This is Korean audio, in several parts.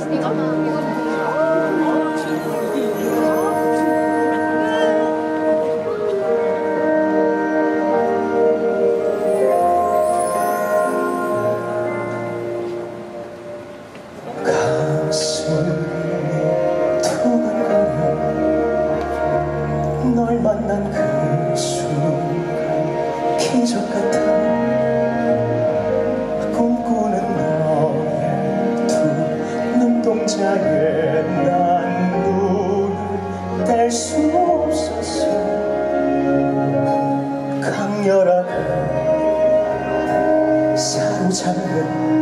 널 만난 그 순간 기적 같아. 꿈꾸는 너의 두 눈동자에 난 눈을 뗄 수 없었어. 강렬하게 사로잡는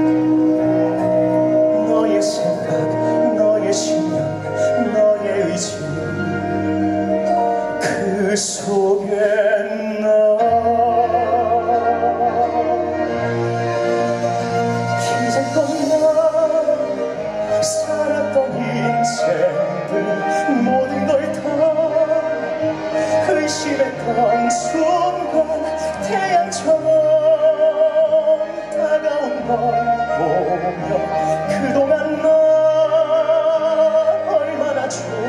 너의 생각, 너의 신념, 너의 의지, 그 속에 나 이제껏 나 살았던 인생들 모든 걸 다 의심했던 순간 태양처럼 다가온 널 보며 그동안 나 얼마나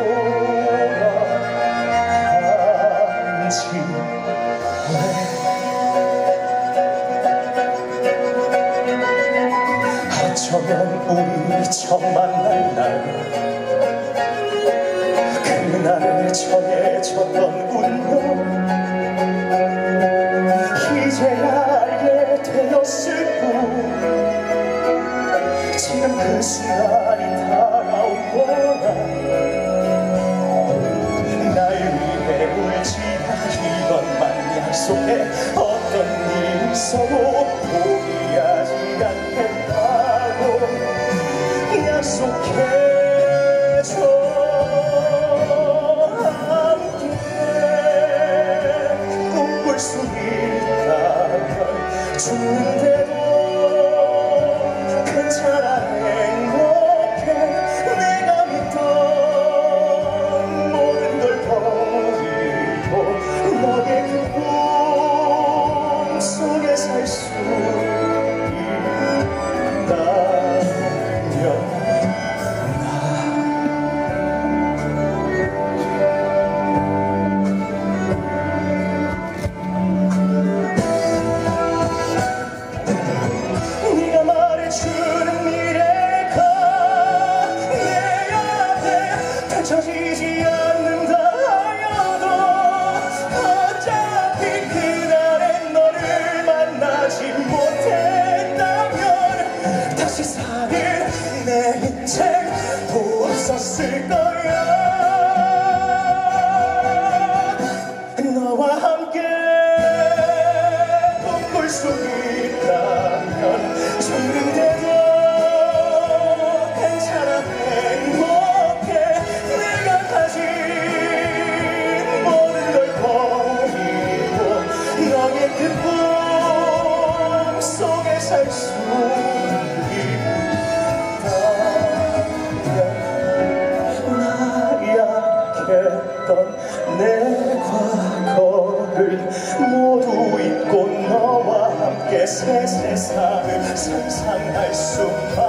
초라한지. 어쩌면 우리 처음 만날 날 그날을 정해졌던 운명 이제야 알게 되었을 뿐 지금 그 순간이 다가온 거야. 날 위해 울지마 이것만 약속해. 어떤 일 있어도 포기하지 않겠다고 약속해줘. 함께 꿈꿀 수 있다면 죽는데도 괜찮아. 행복해. 내가 믿던 모든 걸 버리고 너의 그 꿈 속에 살 수 펼쳐지지 않는다 하여도 어차피 그날의 너를 만나지 못했다면 다시 사는 내 인생도 없었을 거야. 너와 함께 꿈꿀 수 있다면 죽는데도 괜찮아. 행복해. 내가 가진 모든 걸 버리고 너의 그 꿈 속에 살 수 있다면 나약했던 내 과거를 모두 잊고 너와 함께 새 세상을 상상할 수만